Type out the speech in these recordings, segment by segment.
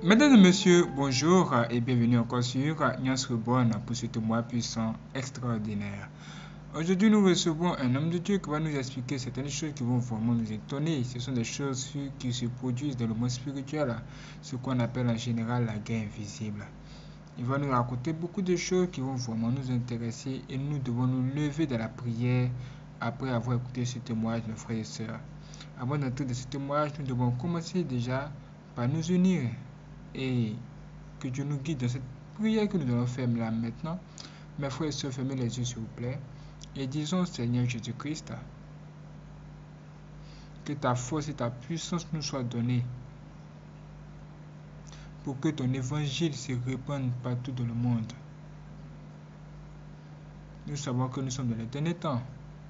Mesdames et messieurs, bonjour et bienvenue encore sur Nyans Reborn pour ce témoin puissant extraordinaire. Aujourd'hui, nous recevons un homme de Dieu qui va nous expliquer certaines choses qui vont vraiment nous étonner. Ce sont des choses qui se produisent dans le monde spirituel, ce qu'on appelle en général la guerre invisible. Il va nous raconter beaucoup de choses qui vont vraiment nous intéresser et nous devons nous lever dans la prière après avoir écouté ce témoignage, mes frères et sœurs. Avant d'entrer dans ce témoignage, nous devons commencer déjà par nous unir et que Dieu nous guide dans cette prière que nous allons faire là maintenant. Mes frères et sœurs, fermez les yeux s'il vous plaît et disons: Seigneur Jésus-Christ, que ta force et ta puissance nous soient données pour que ton évangile se répande partout dans le monde. Nous savons que nous sommes dans les derniers temps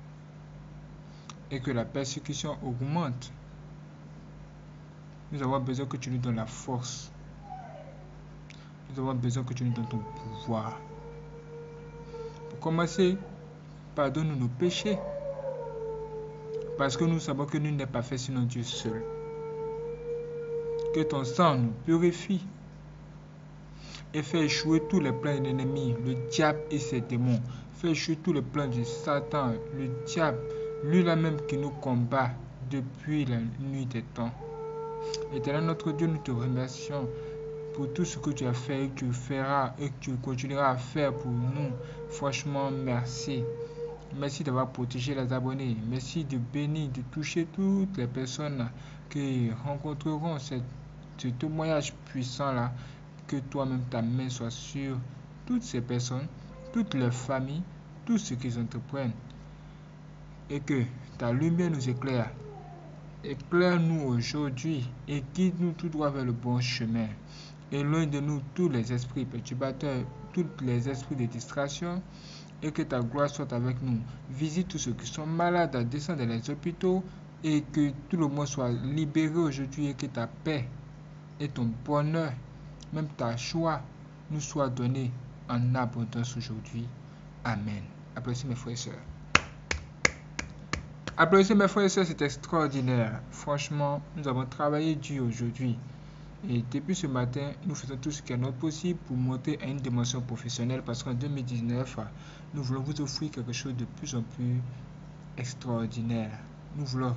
et que la persécution augmente. Nous avons besoin que tu nous donnes la force. Nous avons besoin que tu nous donnes ton pouvoir. Pour commencer, pardonne-nous nos péchés. Parce que nous savons que nul n'est pas fait sinon Dieu seul. Que ton sang nous purifie et fait échouer tous les plans de l'ennemi, le diable et ses démons. Fait échouer tous les plans de Satan, le diable, lui-là même qui nous combat depuis la nuit des temps. Éternel notre Dieu, nous te remercions pour tout ce que tu as fait et que tu feras et que tu continueras à faire pour nous. Franchement, merci. Merci d'avoir protégé les abonnés. Merci de bénir, de toucher toutes les personnes qui rencontreront ce témoignage puissant-là. Que toi-même, ta main soit sur toutes ces personnes, toutes leurs familles, tout ce qu'ils entreprennent. Et que ta lumière nous éclaire. Éclaire-nous aujourd'hui et guide-nous tout droit vers le bon chemin. Éloigne de nous tous les esprits perturbateurs, tous les esprits de distraction, et que ta gloire soit avec nous. Visite tous ceux qui sont malades, descends dans les hôpitaux, et que tout le monde soit libéré aujourd'hui, et que ta paix et ton bonheur, même ta joie, nous soient donnés en abondance aujourd'hui. Amen. Applaudissez mes frères et sœurs. Applaudissez mes frères et sœurs, c'est extraordinaire. Franchement, nous avons travaillé dur aujourd'hui. Et depuis ce matin, nous faisons tout ce qui est notre possible pour monter à une dimension professionnelle parce qu'en 2019, nous voulons vous offrir quelque chose de plus en plus extraordinaire. Nous voulons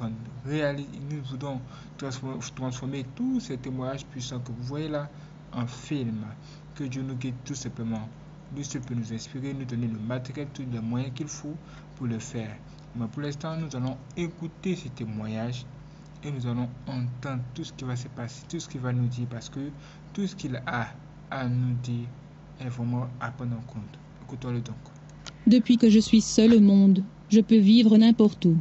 transformer tous ces témoignages puissants que vous voyez là en film. Que Dieu nous guide tout simplement. Lui seul peut nous inspirer, nous donner le matériel, tous les moyens qu'il faut pour le faire. Mais pour l'instant, nous allons écouter ces témoignages. Et nous allons entendre tout ce qui va se passer, tout ce qu'il va nous dire, parce que tout ce qu'il a à nous dire est vraiment à prendre en compte. Écoutons-le donc. Depuis que je suis seul au monde, je peux vivre n'importe où.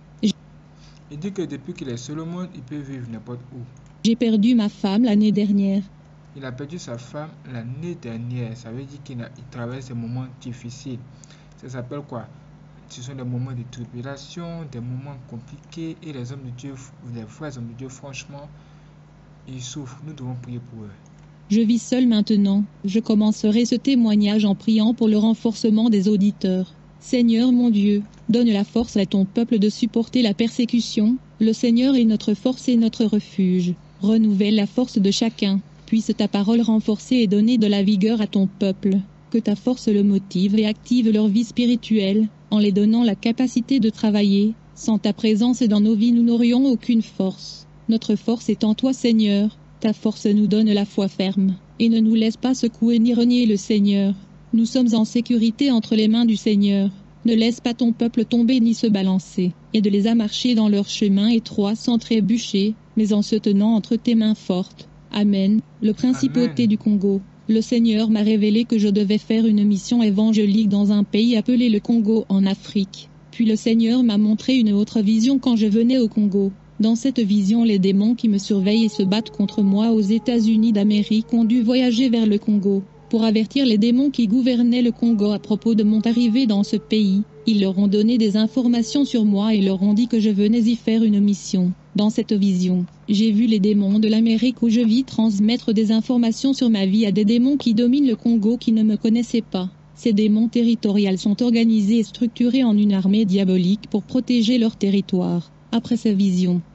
Il dit que depuis qu'il est seul au monde, il peut vivre n'importe où. J'ai perdu ma femme l'année dernière. Il a perdu sa femme l'année dernière. Ça veut dire qu'il traverse des moments difficiles. Ça s'appelle quoi? Ce sont des moments de tribulation, des moments compliqués, et les hommes de Dieu, les vrais hommes de Dieu, franchement, ils souffrent. Nous devons prier pour eux. Je vis seul maintenant. Je commencerai ce témoignage en priant pour le renforcement des auditeurs. Seigneur mon Dieu, donne la force à ton peuple de supporter la persécution. Le Seigneur est notre force et notre refuge. Renouvelle la force de chacun. Puisse ta parole renforcer et donner de la vigueur à ton peuple. Que ta force le motive et active leur vie spirituelle, en les donnant la capacité de travailler. Sans ta présence dans nos vies, nous n'aurions aucune force. Notre force est en toi, Seigneur. Ta force nous donne la foi ferme, et ne nous laisse pas secouer ni renier le Seigneur. Nous sommes en sécurité entre les mains du Seigneur. Ne laisse pas ton peuple tomber ni se balancer. Aide-les à marcher dans leur chemin étroit sans trébucher, mais en se tenant entre tes mains fortes. Amen. Le Principauté Amen. du Congo. Le Seigneur m'a révélé que je devais faire une mission évangélique dans un pays appelé le Congo en Afrique. Puis le Seigneur m'a montré une autre vision quand je venais au Congo. Dans cette vision, les démons qui me surveillent et se battent contre moi aux États-Unis d'Amérique ont dû voyager vers le Congo. Pour avertir les démons qui gouvernaient le Congo à propos de mon arrivée dans ce pays, ils leur ont donné des informations sur moi et leur ont dit que je venais y faire une mission. Dans cette vision, j'ai vu les démons de l'Amérique où je vis transmettre des informations sur ma vie à des démons qui dominent le Congo qui ne me connaissaient pas. Ces démons territoriaux sont organisés et structurés en une armée diabolique pour protéger leur territoire. Après ces visions,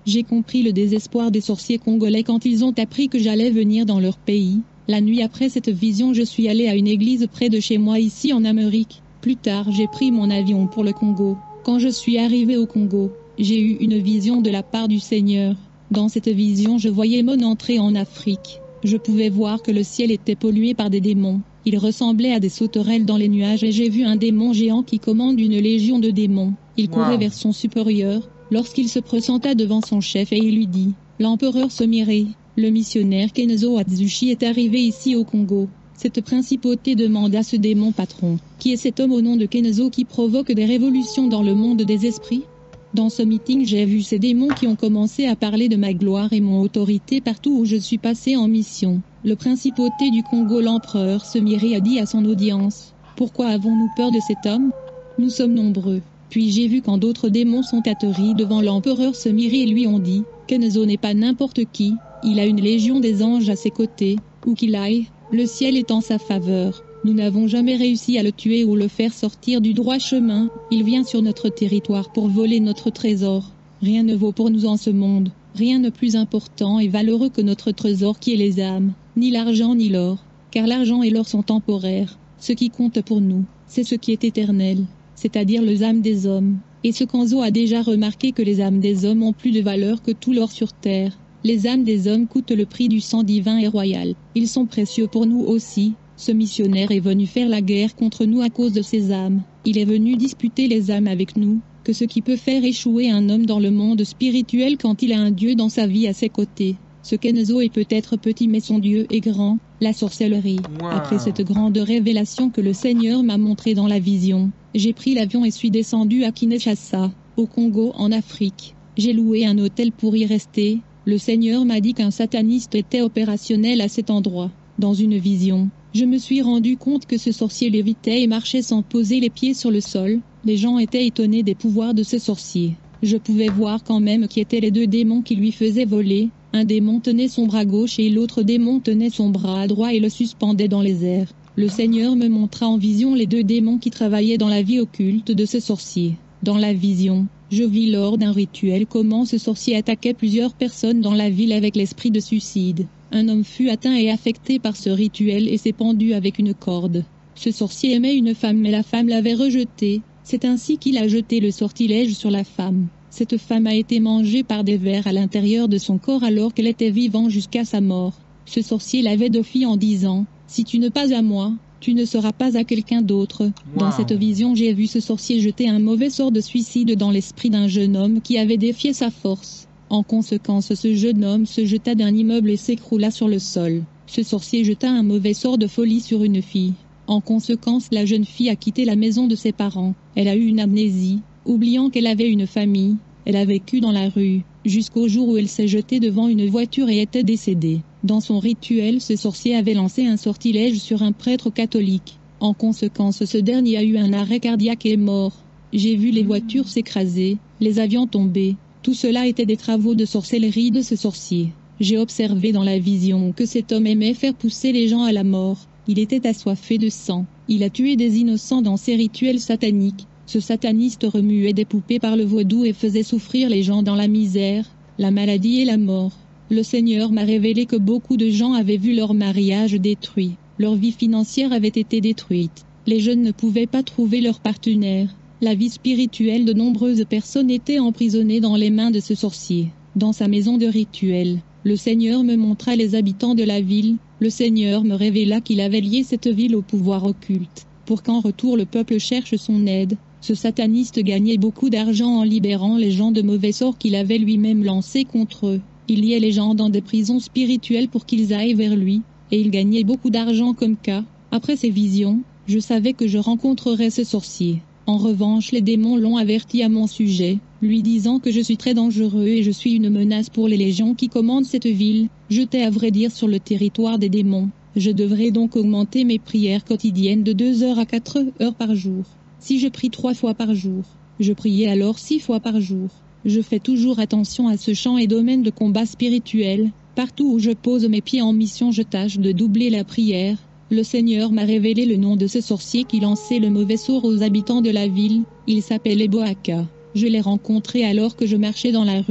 J'ai compris le désespoir des sorciers congolais quand ils ont appris que j'allais venir dans leur pays. La nuit après cette vision, je suis allé à une église près de chez moi ici en Amérique. Plus tard, j'ai pris mon avion pour le Congo. Quand je suis arrivé au Congo, j'ai eu une vision de la part du Seigneur. Dans cette vision, je voyais mon entrée en Afrique. Je pouvais voir que le ciel était pollué par des démons. Il ressemblait à des sauterelles dans les nuages et j'ai vu un démon géant qui commande une légion de démons. Il courait vers son supérieur, lorsqu'il se présenta devant son chef et il lui dit « L'empereur Semire, le missionnaire Kenzo Atsushi est arrivé ici au Congo. Cette principauté demande à ce démon patron, qui est cet homme au nom de Kenzo qui provoque des révolutions dans le monde des esprits ?» Dans ce meeting, j'ai vu ces démons qui ont commencé à parler de ma gloire et mon autorité partout où je suis passé en mission. Le principauté du Congo, l'empereur Semire a dit à son audience « Pourquoi avons-nous peur de cet homme? Nous sommes nombreux. » Puis j'ai vu quand d'autres démons sont atterris devant l'empereur Semire et lui ont dit « Kenzo n'est pas n'importe qui, il a une légion des anges à ses côtés, où qu'il aille, le ciel est en sa faveur. Nous n'avons jamais réussi à le tuer ou le faire sortir du droit chemin, il vient sur notre territoire pour voler notre trésor. Rien ne vaut pour nous en ce monde, rien de plus important et valeureux que notre trésor qui est les âmes, ni l'argent ni l'or, car l'argent et l'or sont temporaires. Ce qui compte pour nous, c'est ce qui est éternel, c'est-à-dire les âmes des hommes. Et ce Kenzo a déjà remarqué que les âmes des hommes ont plus de valeur que tout l'or sur terre. Les âmes des hommes coûtent le prix du sang divin et royal. Ils sont précieux pour nous aussi. Ce missionnaire est venu faire la guerre contre nous à cause de ces âmes. Il est venu disputer les âmes avec nous, que ce qui peut faire échouer un homme dans le monde spirituel quand il a un Dieu dans sa vie à ses côtés. Ce Kenzo est peut-être petit mais son Dieu est grand, la sorcellerie. Wow. Après cette grande révélation que le Seigneur m'a montrée dans la vision, j'ai pris l'avion et suis descendu à Kinshasa, au Congo en Afrique. J'ai loué un hôtel pour y rester. Le Seigneur m'a dit qu'un sataniste était opérationnel à cet endroit. Dans une vision, je me suis rendu compte que ce sorcier lévitait et marchait sans poser les pieds sur le sol. Les gens étaient étonnés des pouvoirs de ce sorcier. Je pouvais voir quand même qui étaient les deux démons qui lui faisaient voler. Un démon tenait son bras gauche et l'autre démon tenait son bras droit et le suspendait dans les airs. Le Seigneur me montra en vision les deux démons qui travaillaient dans la vie occulte de ce sorcier. Dans la vision, je vis lors d'un rituel comment ce sorcier attaquait plusieurs personnes dans la ville avec l'esprit de suicide. Un homme fut atteint et affecté par ce rituel et s'est pendu avec une corde. Ce sorcier aimait une femme mais la femme l'avait rejeté. C'est ainsi qu'il a jeté le sortilège sur la femme. Cette femme a été mangée par des vers à l'intérieur de son corps alors qu'elle était vivante jusqu'à sa mort. Ce sorcier l'avait défié en disant « Si tu ne pas à moi, tu ne seras pas à quelqu'un d'autre. » Dans cette vision, j'ai vu ce sorcier jeter un mauvais sort de suicide dans l'esprit d'un jeune homme qui avait défié sa force. En conséquence, ce jeune homme se jeta d'un immeuble et s'écroula sur le sol. Ce sorcier jeta un mauvais sort de folie sur une fille. En conséquence, la jeune fille a quitté la maison de ses parents. Elle a eu une amnésie, oubliant qu'elle avait une famille. Elle a vécu dans la rue, jusqu'au jour où elle s'est jetée devant une voiture et était décédée. Dans son rituel, ce sorcier avait lancé un sortilège sur un prêtre catholique. En conséquence, ce dernier a eu un arrêt cardiaque et est mort. J'ai vu les voitures s'écraser, les avions tomber. Tout cela était des travaux de sorcellerie de ce sorcier. J'ai observé dans la vision que cet homme aimait faire pousser les gens à la mort. Il était assoiffé de sang. Il a tué des innocents dans ses rituels sataniques. Ce sataniste remuait des poupées par le vaudou et faisait souffrir les gens dans la misère, la maladie et la mort. Le Seigneur m'a révélé que beaucoup de gens avaient vu leur mariage détruit. Leur vie financière avait été détruite. Les jeunes ne pouvaient pas trouver leur partenaire. La vie spirituelle de nombreuses personnes était emprisonnée dans les mains de ce sorcier. Dans sa maison de rituel, le Seigneur me montra les habitants de la ville. Le Seigneur me révéla qu'il avait lié cette ville au pouvoir occulte, pour qu'en retour le peuple cherche son aide. Ce sataniste gagnait beaucoup d'argent en libérant les gens de mauvais sorts qu'il avait lui-même lancés contre eux. Il liait les gens dans des prisons spirituelles pour qu'ils aillent vers lui, et il gagnait beaucoup d'argent comme cas. Après ces visions, je savais que je rencontrerais ce sorcier. En revanche, les démons l'ont averti à mon sujet, lui disant que je suis très dangereux et je suis une menace pour les légions qui commandent cette ville, jetée à vrai dire sur le territoire des démons. Je devrais donc augmenter mes prières quotidiennes de 2 heures à 4 heures par jour. Si je prie 3 fois par jour, je priais alors 6 fois par jour. Je fais toujours attention à ce champ et domaine de combat spirituel. Partout où je pose mes pieds en mission, je tâche de doubler la prière. Le Seigneur m'a révélé le nom de ce sorcier qui lançait le mauvais sort aux habitants de la ville. Il s'appelait Boaka. Je l'ai rencontré alors que je marchais dans la rue.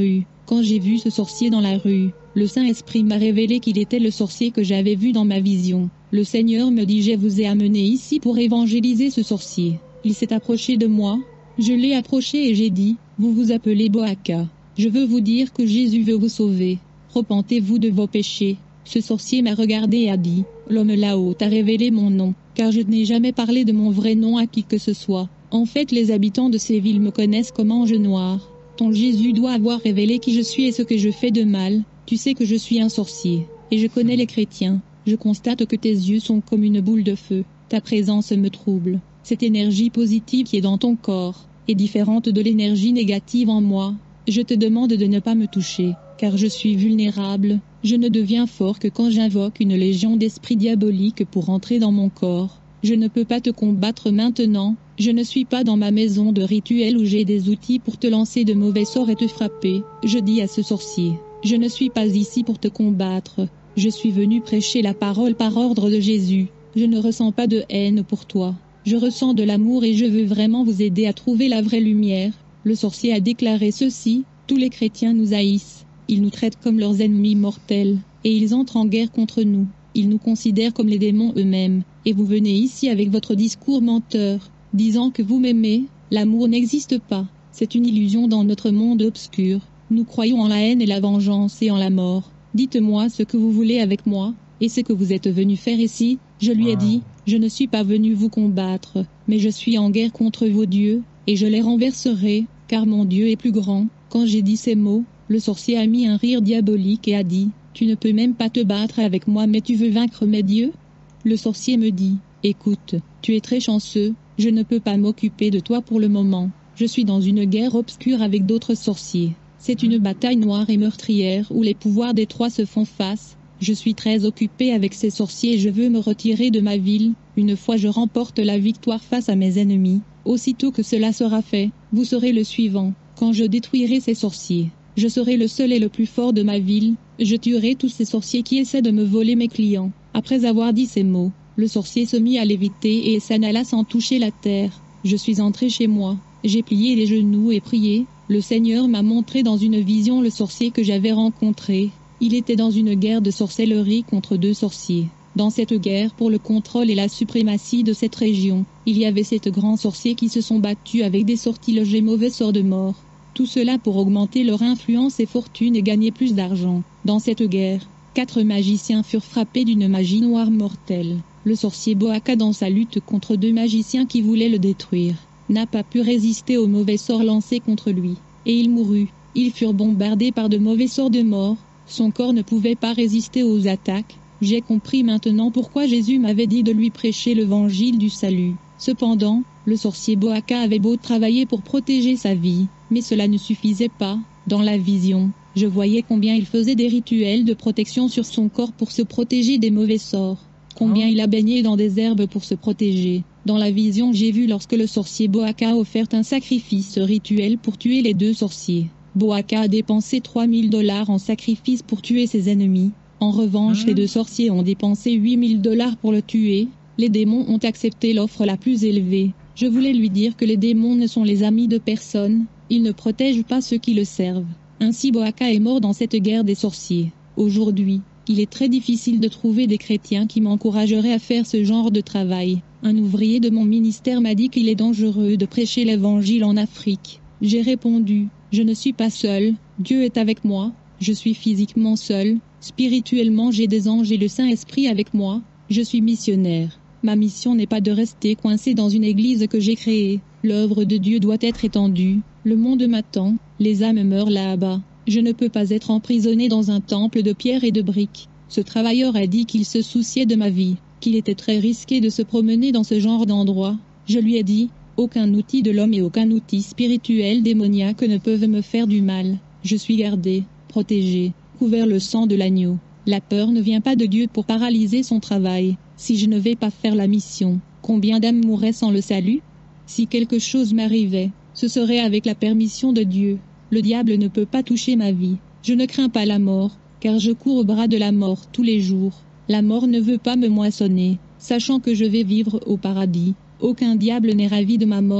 Quand j'ai vu ce sorcier dans la rue, le Saint-Esprit m'a révélé qu'il était le sorcier que j'avais vu dans ma vision. Le Seigneur me dit: je vous ai amené ici pour évangéliser ce sorcier. Il s'est approché de moi. Je l'ai approché et j'ai dit: vous vous appelez Boaka. Je veux vous dire que Jésus veut vous sauver. Repentez-vous de vos péchés. Ce sorcier m'a regardé et a dit: l'homme là-haut t'a révélé mon nom, car je n'ai jamais parlé de mon vrai nom à qui que ce soit. En fait, les habitants de ces villes me connaissent comme Ange Noir. Ton Jésus doit avoir révélé qui je suis et ce que je fais de mal. Tu sais que je suis un sorcier, et je connais les chrétiens. Je constate que tes yeux sont comme une boule de feu. Ta présence me trouble. Cette énergie positive qui est dans ton corps est différente de l'énergie négative en moi. Je te demande de ne pas me toucher, car je suis vulnérable. Je ne deviens fort que quand j'invoque une légion d'esprits diaboliques pour entrer dans mon corps. Je ne peux pas te combattre maintenant. Je ne suis pas dans ma maison de rituel où j'ai des outils pour te lancer de mauvais sorts et te frapper. Je dis à ce sorcier: je ne suis pas ici pour te combattre. Je suis venu prêcher la parole par ordre de Jésus. Je ne ressens pas de haine pour toi. Je ressens de l'amour et je veux vraiment vous aider à trouver la vraie lumière. Le sorcier a déclaré ceci: tous les chrétiens nous haïssent. Ils nous traitent comme leurs ennemis mortels, et ils entrent en guerre contre nous. Ils nous considèrent comme les démons eux-mêmes. Et vous venez ici avec votre discours menteur, disant que vous m'aimez. L'amour n'existe pas. C'est une illusion dans notre monde obscur. Nous croyons en la haine et la vengeance et en la mort. Dites-moi ce que vous voulez avec moi, et ce que vous êtes venu faire ici. Je lui ai dit: je ne suis pas venu vous combattre, mais je suis en guerre contre vos dieux, et je les renverserai, car mon Dieu est plus grand. Quand j'ai dit ces mots, le sorcier a mis un rire diabolique et a dit: tu ne peux même pas te battre avec moi, mais tu veux vaincre mes dieux? Le sorcier me dit: écoute, tu es très chanceux, je ne peux pas m'occuper de toi pour le moment. Je suis dans une guerre obscure avec d'autres sorciers. C'est une bataille noire et meurtrière où les pouvoirs des trois se font face. Je suis très occupé avec ces sorciers et je veux me retirer de ma ville. Une fois je remporte la victoire face à mes ennemis, aussitôt que cela sera fait, vous serez le suivant. Quand je détruirai ces sorciers, je serai le seul et le plus fort de ma ville. Je tuerai tous ces sorciers qui essaient de me voler mes clients. Après avoir dit ces mots, le sorcier se mit à léviter et s'en alla sans toucher la terre. Je suis entré chez moi. J'ai plié les genoux et prié. Le Seigneur m'a montré dans une vision le sorcier que j'avais rencontré. Il était dans une guerre de sorcellerie contre deux sorciers. Dans cette guerre pour le contrôle et la suprématie de cette région, il y avait 7 grands sorciers qui se sont battus avec des sortilèges et mauvais sorts de mort. Tout cela pour augmenter leur influence et fortune et gagner plus d'argent. Dans cette guerre, 4 magiciens furent frappés d'une magie noire mortelle. Le sorcier Boaka, dans sa lutte contre 2 magiciens qui voulaient le détruire, n'a pas pu résister aux mauvais sorts lancés contre lui, et il mourut. Ils furent bombardés par de mauvais sorts de mort. Son corps ne pouvait pas résister aux attaques. J'ai compris maintenant pourquoi Jésus m'avait dit de lui prêcher l'évangile du salut. Cependant, le sorcier Boaka avait beau travailler pour protéger sa vie, mais cela ne suffisait pas. Dans la vision, je voyais combien il faisait des rituels de protection sur son corps pour se protéger des mauvais sorts. Combien il a baigné dans des herbes pour se protéger. Dans la vision, j'ai vu lorsque le sorcier Boaka a offert un sacrifice rituel pour tuer les 2 sorciers. Boaka a dépensé $3000 en sacrifice pour tuer ses ennemis. En revanche, les 2 sorciers ont dépensé $8000 pour le tuer. Les démons ont accepté l'offre la plus élevée. Je voulais lui dire que les démons ne sont les amis de personne. Ils ne protègent pas ceux qui le servent. Ainsi Boaka est mort dans cette guerre des sorciers. Aujourd'hui, il est très difficile de trouver des chrétiens qui m'encourageraient à faire ce genre de travail. Un ouvrier de mon ministère m'a dit qu'il est dangereux de prêcher l'évangile en Afrique. J'ai répondu: je ne suis pas seul, Dieu est avec moi. Je suis physiquement seul, spirituellement j'ai des anges et le Saint-Esprit avec moi. Je suis missionnaire. Ma mission n'est pas de rester coincé dans une église que j'ai créée. L'œuvre de Dieu doit être étendue. Le monde m'attend, les âmes meurent là-bas. Je ne peux pas être emprisonné dans un temple de pierre et de briques. Ce travailleur a dit qu'il se souciait de ma vie, qu'il était très risqué de se promener dans ce genre d'endroit. Je lui ai dit: aucun outil de l'homme et aucun outil spirituel démoniaque ne peuvent me faire du mal. Je suis gardé, protégé, couvert le sang de l'agneau. La peur ne vient pas de Dieu pour paralyser son travail. Si je ne vais pas faire la mission, combien d'âmes mourraient sans le salut? Si quelque chose m'arrivait, ce serait avec la permission de Dieu. Le diable ne peut pas toucher ma vie. Je ne crains pas la mort, car je cours au bras de la mort tous les jours. La mort ne veut pas me moissonner, sachant que je vais vivre au paradis. Aucun diable n'est ravi de ma mort.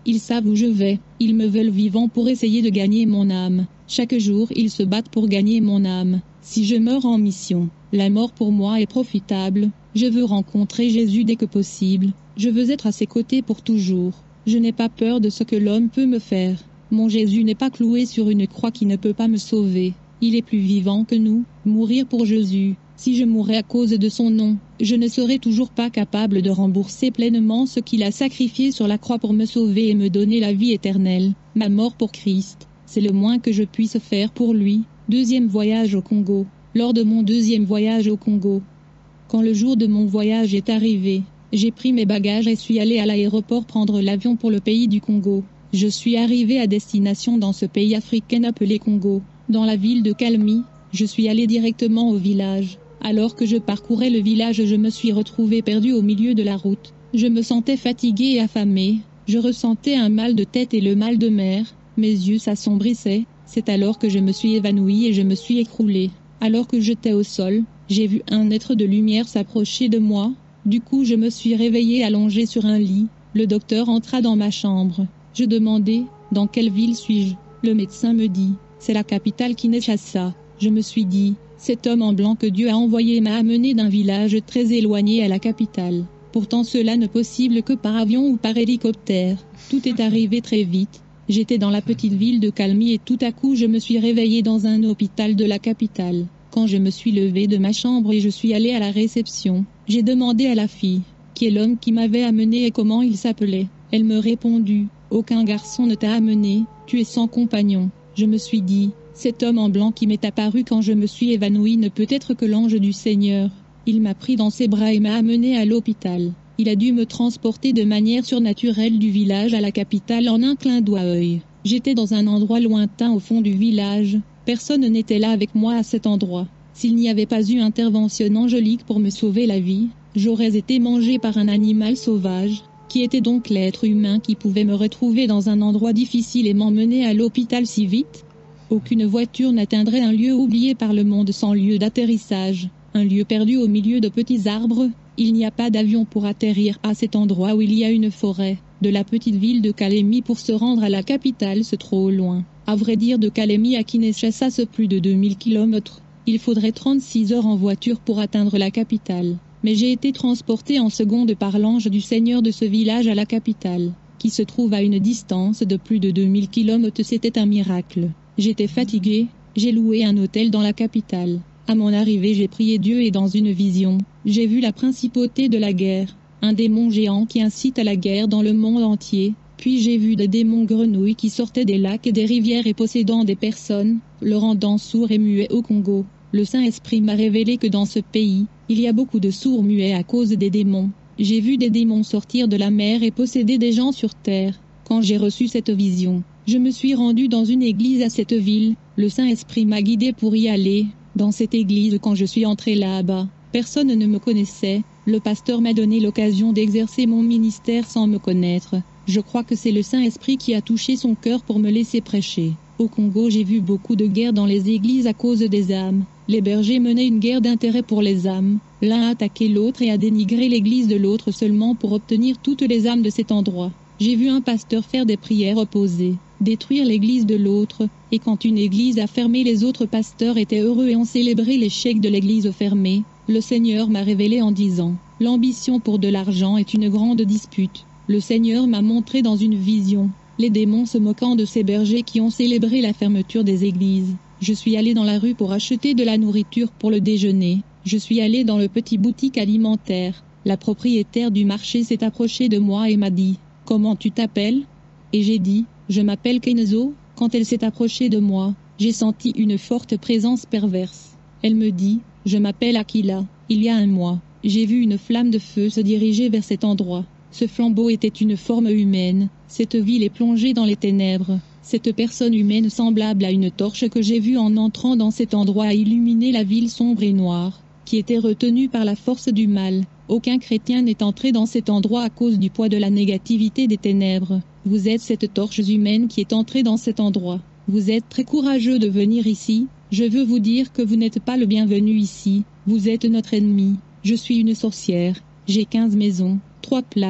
Ils savent où je vais, ils me veulent vivant pour essayer de gagner mon âme. Chaque jour ils se battent pour gagner mon âme. Si je meurs en mission, la mort pour moi est profitable. Je veux rencontrer Jésus dès que possible. Je veux être à ses côtés pour toujours. Je n'ai pas peur de ce que l'homme peut me faire. Mon Jésus n'est pas cloué sur une croix qui ne peut pas me sauver. Il est plus vivant que nous. Mourir pour Jésus. Si je mourais à cause de son nom, je ne serais toujours pas capable de rembourser pleinement ce qu'il a sacrifié sur la croix pour me sauver et me donner la vie éternelle. Ma mort pour Christ, c'est le moins que je puisse faire pour lui. Deuxième voyage au Congo. Lors de mon deuxième voyage au Congo, quand le jour de mon voyage est arrivé, j'ai pris mes bagages et suis allé à l'aéroport prendre l'avion pour le pays du Congo. Je suis arrivé à destination dans ce pays africain appelé Congo. Dans la ville de Kalmi, je suis allé directement au village. Alors que je parcourais le village, je me suis retrouvé perdu au milieu de la route. Je me sentais fatigué et affamé. Je ressentais un mal de tête et le mal de mer. Mes yeux s'assombrissaient. C'est alors que je me suis évanoui et je me suis écroulé. Alors que j'étais au sol, j'ai vu un être de lumière s'approcher de moi. Du coup, je me suis réveillé allongé sur un lit. Le docteur entra dans ma chambre. Je demandai, dans quelle ville suis-je? Le médecin me dit, c'est la capitale Kinshasa. Je me suis dit, cet homme en blanc que Dieu a envoyé m'a amené d'un village très éloigné à la capitale. Pourtant cela n'est possible que par avion ou par hélicoptère. Tout est arrivé très vite. J'étais dans la petite ville de Kalmi et tout à coup je me suis réveillé dans un hôpital de la capitale. Quand je me suis levé de ma chambre et je suis allé à la réception, j'ai demandé à la fille, qui est l'homme qui m'avait amené et comment il s'appelait. Elle me répondit, aucun garçon ne t'a amené, tu es sans compagnon. Je me suis dit, cet homme en blanc qui m'est apparu quand je me suis évanoui ne peut être que l'ange du Seigneur. Il m'a pris dans ses bras et m'a amené à l'hôpital. Il a dû me transporter de manière surnaturelle du village à la capitale en un clin d'œil. J'étais dans un endroit lointain au fond du village. Personne n'était là avec moi à cet endroit. S'il n'y avait pas eu intervention angélique pour me sauver la vie, j'aurais été mangé par un animal sauvage. Qui était donc l'être humain qui pouvait me retrouver dans un endroit difficile et m'emmener à l'hôpital si vite? Aucune voiture n'atteindrait un lieu oublié par le monde sans lieu d'atterrissage, un lieu perdu au milieu de petits arbres. Il n'y a pas d'avion pour atterrir à cet endroit où il y a une forêt. De la petite ville de Kalemi pour se rendre à la capitale c'est trop loin. À vrai dire de Kalemi à Kinshasa c'est plus de 2000 km. Il faudrait 36 heures en voiture pour atteindre la capitale. Mais j'ai été transporté en seconde par l'ange du Seigneur de ce village à la capitale, qui se trouve à une distance de plus de 2000 km. C'était un miracle. J'étais fatigué, j'ai loué un hôtel dans la capitale. À mon arrivée j'ai prié Dieu et dans une vision, j'ai vu la principauté de la guerre, un démon géant qui incite à la guerre dans le monde entier. Puis j'ai vu des démons grenouilles qui sortaient des lacs et des rivières et possédant des personnes, le rendant sourd et muet au Congo. Le Saint-Esprit m'a révélé que dans ce pays, il y a beaucoup de sourds muets à cause des démons. J'ai vu des démons sortir de la mer et posséder des gens sur terre. Quand j'ai reçu cette vision, je me suis rendu dans une église à cette ville. Le Saint-Esprit m'a guidé pour y aller. Dans cette église, quand je suis entré là-bas, personne ne me connaissait. Le pasteur m'a donné l'occasion d'exercer mon ministère sans me connaître. Je crois que c'est le Saint-Esprit qui a touché son cœur pour me laisser prêcher. Au Congo, j'ai vu beaucoup de guerres dans les églises à cause des âmes. Les bergers menaient une guerre d'intérêt pour les âmes. L'un a attaqué l'autre et a dénigré l'église de l'autre seulement pour obtenir toutes les âmes de cet endroit. J'ai vu un pasteur faire des prières opposées, détruire l'église de l'autre, et quand une église a fermé, les autres pasteurs étaient heureux et ont célébré l'échec de l'église fermée. Le Seigneur m'a révélé en disant, l'ambition pour de l'argent est une grande dispute. Le Seigneur m'a montré dans une vision, les démons se moquant de ces bergers qui ont célébré la fermeture des églises. Je suis allé dans la rue pour acheter de la nourriture pour le déjeuner. Je suis allé dans le petit boutique alimentaire. La propriétaire du marché s'est approchée de moi et m'a dit, « Comment tu t'appelles ?» Et j'ai dit, « Je m'appelle Kenzo. » Quand elle s'est approchée de moi, j'ai senti une forte présence perverse. Elle me dit, « Je m'appelle Akila. » Il y a un mois, j'ai vu une flamme de feu se diriger vers cet endroit. Ce flambeau était une forme humaine. Cette ville est plongée dans les ténèbres. Cette personne humaine semblable à une torche que j'ai vue en entrant dans cet endroit a illuminé la ville sombre et noire, qui était retenue par la force du mal. Aucun chrétien n'est entré dans cet endroit à cause du poids de la négativité des ténèbres. Vous êtes cette torche humaine qui est entrée dans cet endroit. Vous êtes très courageux de venir ici. Je veux vous dire que vous n'êtes pas le bienvenu ici. Vous êtes notre ennemi. Je suis une sorcière. J'ai 15 maisons, 3 places.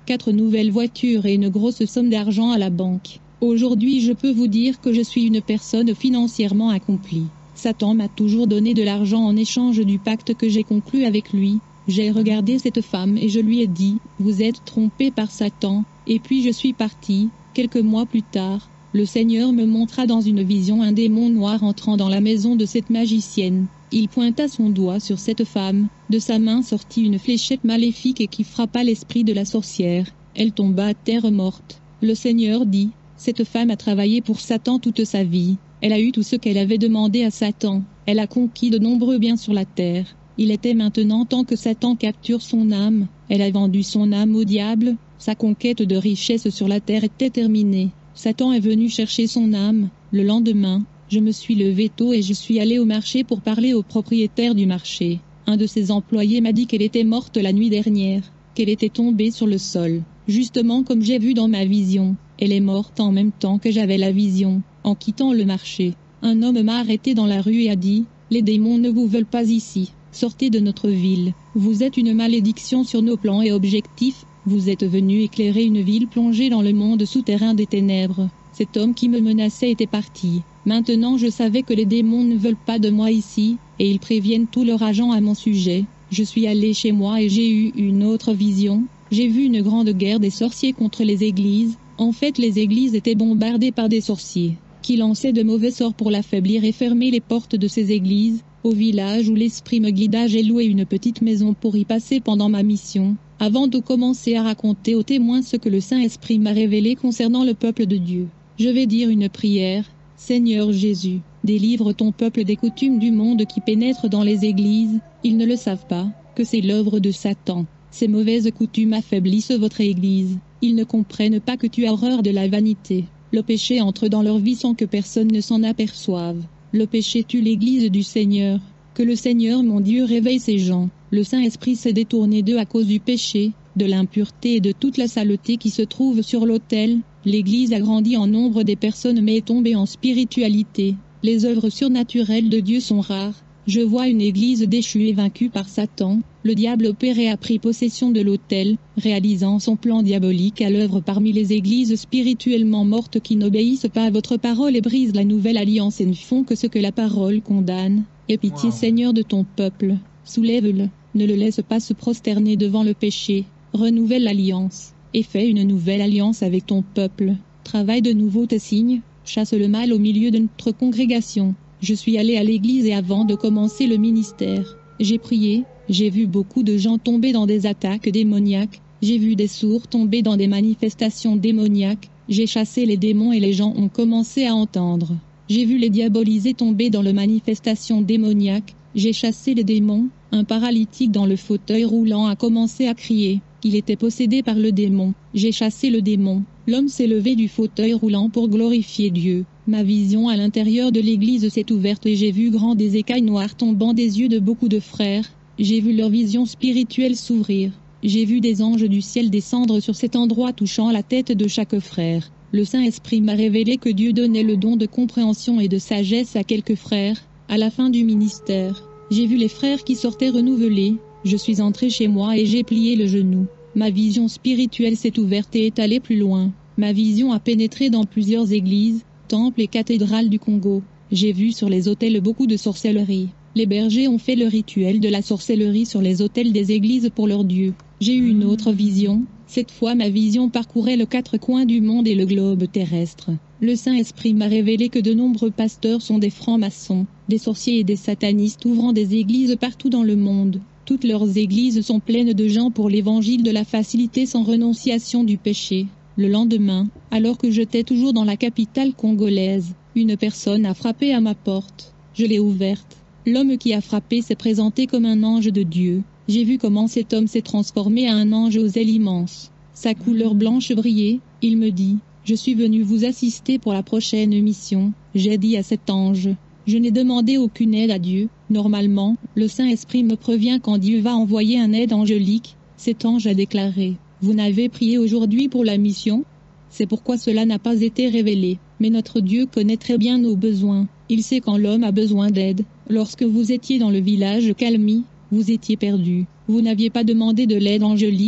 4 nouvelles voitures et une grosse somme d'argent à la banque. Aujourd'hui je peux vous dire que je suis une personne financièrement accomplie. Satan m'a toujours donné de l'argent en échange du pacte que j'ai conclu avec lui. J'ai regardé cette femme et je lui ai dit, vous êtes trompé par Satan, et puis je suis parti. Quelques mois plus tard, le Seigneur me montra dans une vision un démon noir entrant dans la maison de cette magicienne. Il pointa son doigt sur cette femme, de sa main sortit une fléchette maléfique et qui frappa l'esprit de la sorcière. Elle tomba à terre morte. Le Seigneur dit, cette femme a travaillé pour Satan toute sa vie. Elle a eu tout ce qu'elle avait demandé à Satan. Elle a conquis de nombreux biens sur la terre. Il était maintenant temps que Satan capture son âme. Elle a vendu son âme au diable. Sa conquête de richesse sur la terre était terminée. Satan est venu chercher son âme. Le lendemain, je me suis levé tôt et je suis allé au marché pour parler au propriétaire du marché. Un de ses employés m'a dit qu'elle était morte la nuit dernière, qu'elle était tombée sur le sol, justement comme j'ai vu dans ma vision. Elle est morte en même temps que j'avais la vision. En quittant le marché, un homme m'a arrêté dans la rue et a dit, « Les démons ne vous veulent pas ici. Sortez de notre ville. Vous êtes une malédiction sur nos plans et objectifs. Vous êtes venu éclairer une ville plongée dans le monde souterrain des ténèbres. » Cet homme qui me menaçait était parti. Maintenant je savais que les démons ne veulent pas de moi ici, et ils préviennent tout leur agent à mon sujet. Je suis allé chez moi et j'ai eu une autre vision. J'ai vu une grande guerre des sorciers contre les églises. En fait les églises étaient bombardées par des sorciers, qui lançaient de mauvais sorts pour l'affaiblir et fermer les portes de ces églises. Au village où l'esprit me guida, j'ai loué une petite maison pour y passer pendant ma mission, avant de commencer à raconter aux témoins ce que le Saint-Esprit m'a révélé concernant le peuple de Dieu. Je vais dire une prière. Seigneur Jésus, délivre ton peuple des coutumes du monde qui pénètrent dans les églises. Ils ne le savent pas, que c'est l'œuvre de Satan. Ces mauvaises coutumes affaiblissent votre église. Ils ne comprennent pas que tu as horreur de la vanité. Le péché entre dans leur vie sans que personne ne s'en aperçoive. Le péché tue l'église du Seigneur. Que le Seigneur mon Dieu réveille ces gens. Le Saint-Esprit s'est détourné d'eux à cause du péché, de l'impureté et de toute la saleté qui se trouve sur l'autel. L'église a grandi en nombre des personnes mais est tombée en spiritualité. Les œuvres surnaturelles de Dieu sont rares. Je vois une église déchue et vaincue par Satan. Le diable opéré a pris possession de l'autel, réalisant son plan diabolique à l'œuvre parmi les églises spirituellement mortes qui n'obéissent pas à votre parole et brisent la nouvelle alliance et ne font que ce que la parole condamne. Aie pitié Seigneur de ton peuple. Soulève-le. Ne le laisse pas se prosterner devant le péché. Renouvelle l'alliance. Et fais une nouvelle alliance avec ton peuple. Travaille de nouveau tes signes. Chasse le mal au milieu de notre congrégation. Je suis allé à l'église et avant de commencer le ministère, j'ai prié, j'ai vu beaucoup de gens tomber dans des attaques démoniaques, j'ai vu des sourds tomber dans des manifestations démoniaques, j'ai chassé les démons et les gens ont commencé à entendre. J'ai vu les diabolisés tomber dans les manifestations démoniaques, j'ai chassé les démons, un paralytique dans le fauteuil roulant a commencé à crier, il était possédé par le démon, j'ai chassé le démon, l'homme s'est levé du fauteuil roulant pour glorifier Dieu. Ma vision à l'intérieur de l'église s'est ouverte et j'ai vu grand des écailles noires tombant des yeux de beaucoup de frères. J'ai vu leur vision spirituelle s'ouvrir. J'ai vu des anges du ciel descendre sur cet endroit touchant la tête de chaque frère. Le Saint-Esprit m'a révélé que Dieu donnait le don de compréhension et de sagesse à quelques frères. À la fin du ministère, j'ai vu les frères qui sortaient renouvelés. Je suis entré chez moi et j'ai plié le genou. Ma vision spirituelle s'est ouverte et est allée plus loin. Ma vision a pénétré dans plusieurs églises, temples et cathédrales du Congo. J'ai vu sur les autels beaucoup de sorcellerie. Les bergers ont fait le rituel de la sorcellerie sur les autels des églises pour leurs dieux. J'ai eu une autre vision. Cette fois ma vision parcourait les 4 coins du monde et le globe terrestre. Le Saint-Esprit m'a révélé que de nombreux pasteurs sont des francs-maçons, des sorciers et des satanistes ouvrant des églises partout dans le monde. Toutes leurs églises sont pleines de gens pour l'évangile de la facilité sans renonciation du péché. Le lendemain, alors que j'étais toujours dans la capitale congolaise, une personne a frappé à ma porte. Je l'ai ouverte. L'homme qui a frappé s'est présenté comme un ange de Dieu. J'ai vu comment cet homme s'est transformé à un ange aux ailes immenses. Sa couleur blanche brillait. Il me dit, « Je suis venu vous assister pour la prochaine mission. » J'ai dit à cet ange, « Je n'ai demandé aucune aide à Dieu. Normalement, le Saint-Esprit me prévient quand Dieu va envoyer un aide angélique. » Cet ange a déclaré, « Vous n'avez prié aujourd'hui pour la mission ? C'est pourquoi cela n'a pas été révélé. Mais notre Dieu connaît très bien nos besoins. Il sait quand l'homme a besoin d'aide. Lorsque vous étiez dans le village Calmi, vous étiez perdu. Vous n'aviez pas demandé de l'aide angélique.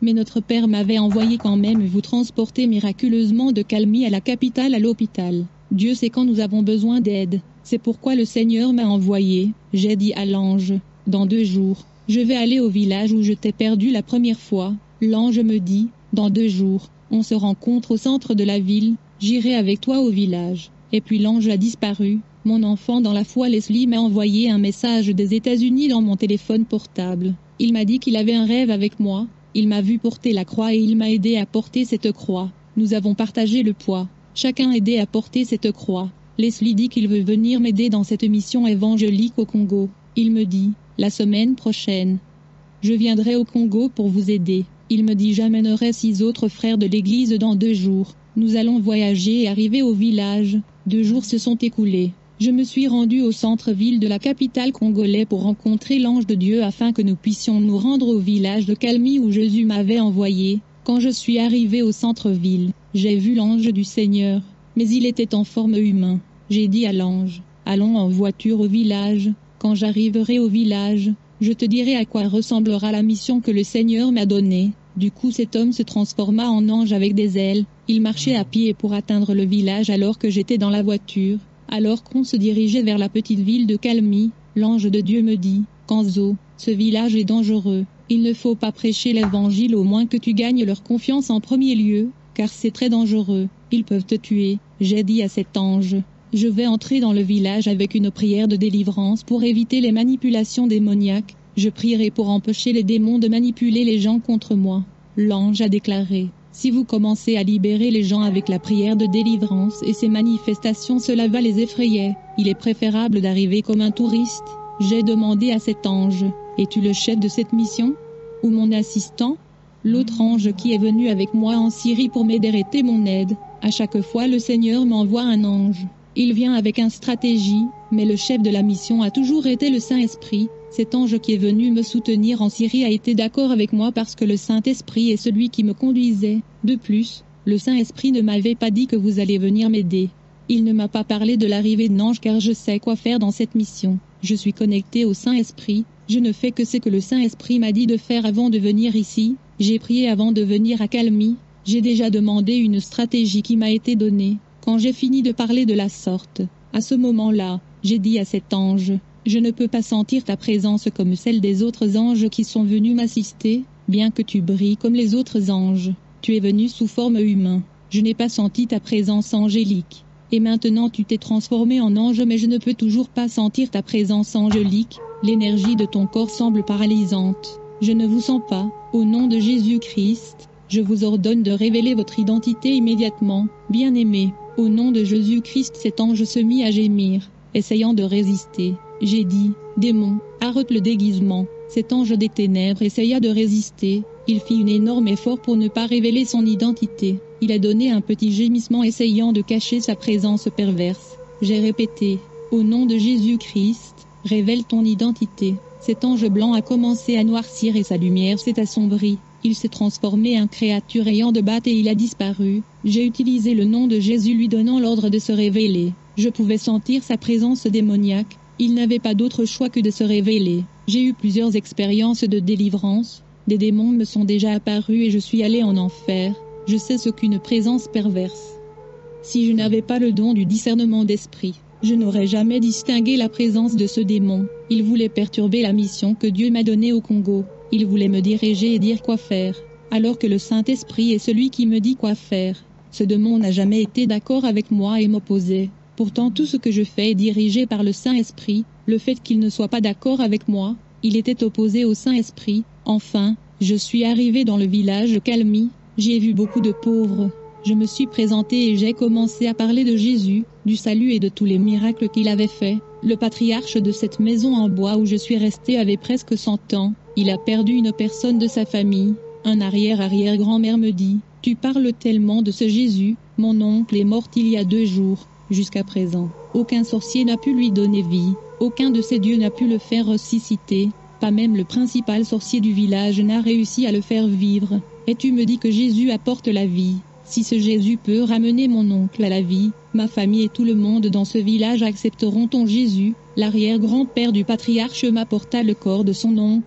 Mais notre père m'avait envoyé quand même vous transporter miraculeusement de Calmy à la capitale à l'hôpital. Dieu sait quand nous avons besoin d'aide. C'est pourquoi le Seigneur m'a envoyé. J'ai dit à l'ange, dans 2 jours, je vais aller au village où je t'ai perdu la première fois. L'ange me dit, dans 2 jours, on se rencontre au centre de la ville, j'irai avec toi au village. Et puis l'ange a disparu. Mon enfant dans la foi Leslie m'a envoyé un message des États-Unis dans mon téléphone portable. Il m'a dit qu'il avait un rêve avec moi. Il m'a vu porter la croix et il m'a aidé à porter cette croix. Nous avons partagé le poids. Chacun aidé à porter cette croix. Leslie dit qu'il veut venir m'aider dans cette mission évangélique au Congo. Il me dit, la semaine prochaine, je viendrai au Congo pour vous aider. Il me dit j'amènerai 6 autres frères de l'église dans 2 jours. Nous allons voyager et arriver au village. 2 jours se sont écoulés. Je me suis rendu au centre-ville de la capitale congolaise pour rencontrer l'ange de Dieu afin que nous puissions nous rendre au village de Calmy où Jésus m'avait envoyé. Quand je suis arrivé au centre-ville, j'ai vu l'ange du Seigneur, mais il était en forme humaine. J'ai dit à l'ange, allons en voiture au village. Quand j'arriverai au village, je te dirai à quoi ressemblera la mission que le Seigneur m'a donnée. Du coup cet homme se transforma en ange avec des ailes. Il marchait à pied pour atteindre le village alors que j'étais dans la voiture. Alors qu'on se dirigeait vers la petite ville de Calmy, l'ange de Dieu me dit, Kanzo, ce village est dangereux. Il ne faut pas prêcher l'évangile au moins que tu gagnes leur confiance en premier lieu, car c'est très dangereux. Ils peuvent te tuer. J'ai dit à cet ange, je vais entrer dans le village avec une prière de délivrance pour éviter les manipulations démoniaques. Je prierai pour empêcher les démons de manipuler les gens contre moi. L'ange a déclaré, si vous commencez à libérer les gens avec la prière de délivrance et ces manifestations, cela va les effrayer. Il est préférable d'arriver comme un touriste. J'ai demandé à cet ange, es-tu le chef de cette mission? Ou mon assistant? L'autre ange qui est venu avec moi en Syrie pour m'aider était mon aide. À chaque fois le Seigneur m'envoie un ange. Il vient avec une stratégie, mais le chef de la mission a toujours été le Saint-Esprit. Cet ange qui est venu me soutenir en Syrie a été d'accord avec moi parce que le Saint-Esprit est celui qui me conduisait. De plus, le Saint-Esprit ne m'avait pas dit que vous allez venir m'aider. Il ne m'a pas parlé de l'arrivée d'un ange car je sais quoi faire dans cette mission. Je suis connecté au Saint-Esprit, je ne fais que ce que le Saint-Esprit m'a dit de faire avant de venir ici. J'ai prié avant de venir à Calmy. J'ai déjà demandé une stratégie qui m'a été donnée. Quand j'ai fini de parler de la sorte, à ce moment-là, j'ai dit à cet ange, je ne peux pas sentir ta présence comme celle des autres anges qui sont venus m'assister, bien que tu brilles comme les autres anges. Tu es venu sous forme humaine. Je n'ai pas senti ta présence angélique. Et maintenant tu t'es transformé en ange mais je ne peux toujours pas sentir ta présence angélique. L'énergie de ton corps semble paralysante. Je ne vous sens pas. Au nom de Jésus-Christ, je vous ordonne de révéler votre identité immédiatement. Bien-aimé, au nom de Jésus-Christ cet ange se mit à gémir, essayant de résister. J'ai dit, démon, arrête le déguisement. Cet ange des ténèbres essaya de résister. Il fit un énorme effort pour ne pas révéler son identité. Il a donné un petit gémissement essayant de cacher sa présence perverse. J'ai répété, au nom de Jésus-Christ, révèle ton identité. Cet ange blanc a commencé à noircir et sa lumière s'est assombrie. Il s'est transformé en créature ayant de batte et il a disparu. J'ai utilisé le nom de Jésus lui donnant l'ordre de se révéler. Je pouvais sentir sa présence démoniaque. Il n'avait pas d'autre choix que de se révéler. J'ai eu plusieurs expériences de délivrance. Des démons me sont déjà apparus et je suis allé en enfer. Je sais ce qu'une présence perverse. Si je n'avais pas le don du discernement d'esprit, je n'aurais jamais distingué la présence de ce démon. Il voulait perturber la mission que Dieu m'a donnée au Congo. Il voulait me diriger et dire quoi faire, alors que le Saint-Esprit est celui qui me dit quoi faire. Ce démon n'a jamais été d'accord avec moi et m'opposait. Pourtant tout ce que je fais est dirigé par le Saint-Esprit. Le fait qu'il ne soit pas d'accord avec moi, il était opposé au Saint-Esprit. Enfin, je suis arrivé dans le village de Calmy. J'ai vu beaucoup de pauvres. Je me suis présenté et j'ai commencé à parler de Jésus, du salut et de tous les miracles qu'il avait faits. Le patriarche de cette maison en bois où je suis resté avait presque 100 ans. Il a perdu une personne de sa famille. Un arrière-arrière-grand-mère me dit, « Tu parles tellement de ce Jésus, mon oncle est mort il y a 2 jours. Jusqu'à présent, aucun sorcier n'a pu lui donner vie. Aucun de ces dieux n'a pu le faire ressusciter. Pas même le principal sorcier du village n'a réussi à le faire vivre. Et tu me dis que Jésus apporte la vie. Si ce Jésus peut ramener mon oncle à la vie, ma famille et tout le monde dans ce village accepteront ton Jésus. » L'arrière-grand-père du patriarche m'apporta le corps de son oncle.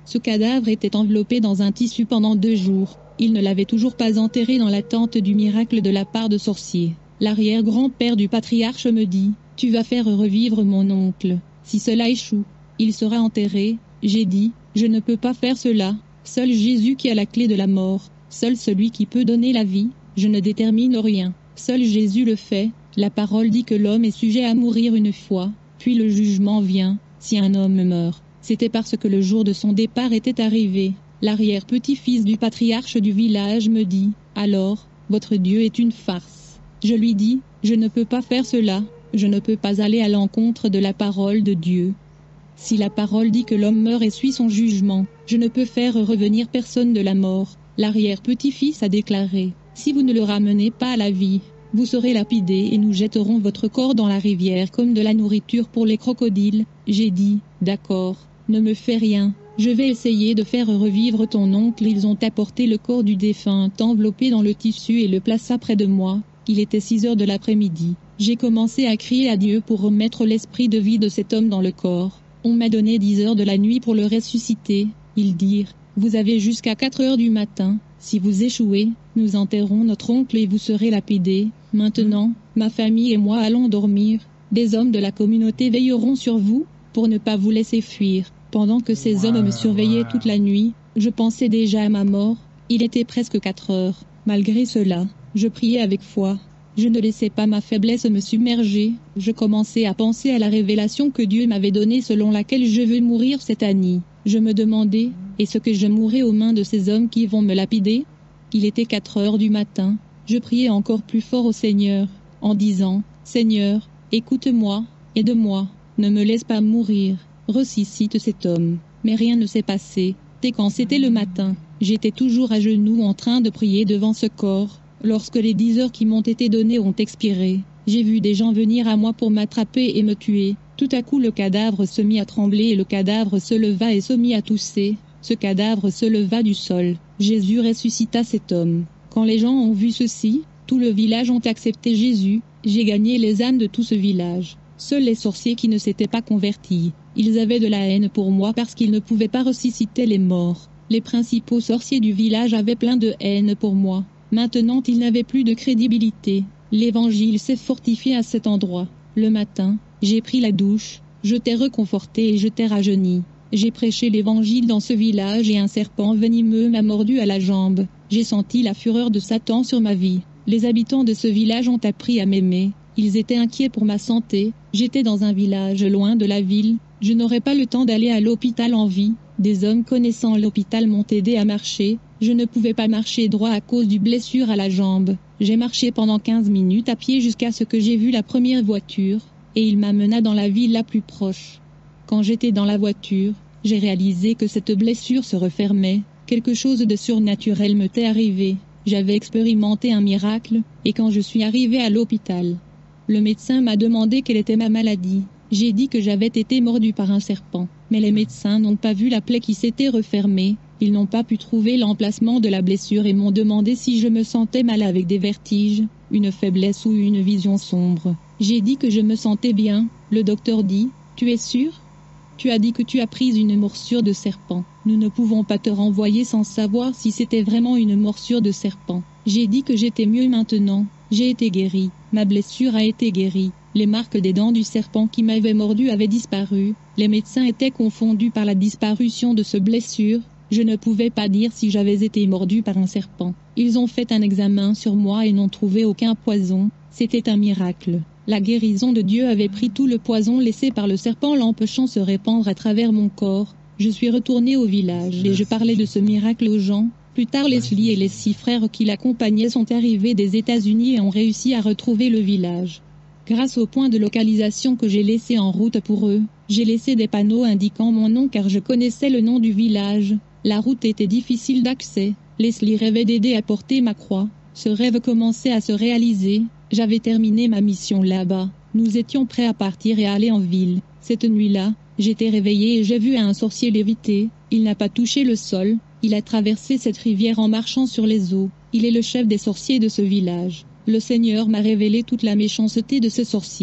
Ce cadavre était enveloppé dans un tissu pendant 2 jours. Il ne l'avait toujours pas enterré dans l'attente du miracle de la part de sorciers. L'arrière-grand-père du patriarche me dit, « Tu vas faire revivre mon oncle. Si cela échoue, il sera enterré. » J'ai dit, « Je ne peux pas faire cela. Seul Jésus qui a la clé de la mort. Seul celui qui peut donner la vie. Je ne détermine rien. Seul Jésus le fait. La parole dit que l'homme est sujet à mourir une fois, puis le jugement vient, si un homme meurt. C'était parce que le jour de son départ était arrivé. » L'arrière-petit-fils du patriarche du village me dit, « Alors, votre Dieu est une farce. » Je lui dis, « Je ne peux pas faire cela. Je ne peux pas aller à l'encontre de la parole de Dieu. Si la parole dit que l'homme meurt et suit son jugement, je ne peux faire revenir personne de la mort. » L'arrière-petit-fils a déclaré, « Si vous ne le ramenez pas à la vie, vous serez lapidé et nous jetterons votre corps dans la rivière comme de la nourriture pour les crocodiles. » J'ai dit, « D'accord, ne me fais rien. Je vais essayer de faire revivre ton oncle. » Ils ont apporté le corps du défunt enveloppé dans le tissu et le plaça près de moi. Il était 6 heures de l'après-midi. J'ai commencé à crier à Dieu pour remettre l'esprit de vie de cet homme dans le corps. On m'a donné 10 heures de la nuit pour le ressusciter. Ils dirent, « Vous avez jusqu'à 4 heures du matin. Si vous échouez, nous enterrons notre oncle et vous serez lapidé. Maintenant, ma famille et moi allons dormir. Des hommes de la communauté veilleront sur vous, pour ne pas vous laisser fuir. » Pendant que ces hommes me surveillaient toute la nuit, je pensais déjà à ma mort. Il était presque 4 heures. Malgré cela, je priais avec foi. Je ne laissais pas ma faiblesse me submerger. Je commençais à penser à la révélation que Dieu m'avait donnée selon laquelle je veux mourir cette année. Je me demandais, est-ce que je mourrai aux mains de ces hommes qui vont me lapider? Il était 4 heures du matin. Je priais encore plus fort au Seigneur, en disant, « Seigneur, écoute-moi, aide-moi, ne me laisse pas mourir. Ressuscite cet homme. » Mais rien ne s'est passé. Dès quand c'était le matin, j'étais toujours à genoux en train de prier devant ce corps. Lorsque les 10 heures qui m'ont été données ont expiré, j'ai vu des gens venir à moi pour m'attraper et me tuer. Tout à coup le cadavre se mit à trembler et le cadavre se leva et se mit à tousser. Ce cadavre se leva du sol. Jésus ressuscita cet homme. Quand les gens ont vu ceci, tout le village ont accepté Jésus. J'ai gagné les âmes de tout ce village. Seuls les sorciers qui ne s'étaient pas convertis, ils avaient de la haine pour moi parce qu'ils ne pouvaient pas ressusciter les morts. Les principaux sorciers du village avaient plein de haine pour moi. Maintenant ils n'avaient plus de crédibilité. L'évangile s'est fortifié à cet endroit. Le matin, j'ai pris la douche, je t'ai reconforté et je t'ai rajeuni. J'ai prêché l'évangile dans ce village et un serpent venimeux m'a mordu à la jambe. J'ai senti la fureur de Satan sur ma vie. Les habitants de ce village ont appris à m'aimer. Ils étaient inquiets pour ma santé. J'étais dans un village loin de la ville. Je n'aurais pas le temps d'aller à l'hôpital en vie. Des hommes connaissant l'hôpital m'ont aidé à marcher. Je ne pouvais pas marcher droit à cause d'une blessure à la jambe. J'ai marché pendant 15 minutes à pied jusqu'à ce que j'ai vu la première voiture, et il m'amena dans la ville la plus proche. Quand j'étais dans la voiture, j'ai réalisé que cette blessure se refermait. Quelque chose de surnaturel m'était arrivé. J'avais expérimenté un miracle, et quand je suis arrivé à l'hôpital, le médecin m'a demandé quelle était ma maladie. J'ai dit que j'avais été mordu par un serpent, mais les médecins n'ont pas vu la plaie qui s'était refermée. Ils n'ont pas pu trouver l'emplacement de la blessure et m'ont demandé si je me sentais mal avec des vertiges, une faiblesse ou une vision sombre. J'ai dit que je me sentais bien. Le docteur dit, « Tu es sûr ? Tu as dit que tu as pris une morsure de serpent. Nous ne pouvons pas te renvoyer sans savoir si c'était vraiment une morsure de serpent. » J'ai dit que j'étais mieux maintenant. J'ai été guéri. Ma blessure a été guérie. Les marques des dents du serpent qui m'avait mordu avaient disparu. Les médecins étaient confondus par la disparition de cette blessure. Je ne pouvais pas dire si j'avais été mordu par un serpent. Ils ont fait un examen sur moi et n'ont trouvé aucun poison. C'était un miracle. La guérison de Dieu avait pris tout le poison laissé par le serpent, l'empêchant de se répandre à travers mon corps. Je suis retourné au village et je parlais de ce miracle aux gens. Plus tard, Leslie et les 6 frères qui l'accompagnaient sont arrivés des États-Unis et ont réussi à retrouver le village. Grâce au point de localisation que j'ai laissé en route pour eux, j'ai laissé des panneaux indiquant mon nom car je connaissais le nom du village. La route était difficile d'accès. Leslie rêvait d'aider à porter ma croix. Ce rêve commençait à se réaliser. J'avais terminé ma mission là-bas. Nous étions prêts à partir et à aller en ville. Cette nuit-là, j'étais réveillé et j'ai vu un sorcier léviter. Il n'a pas touché le sol. Il a traversé cette rivière en marchant sur les eaux. Il est le chef des sorciers de ce village. Le Seigneur m'a révélé toute la méchanceté de ce sorcier.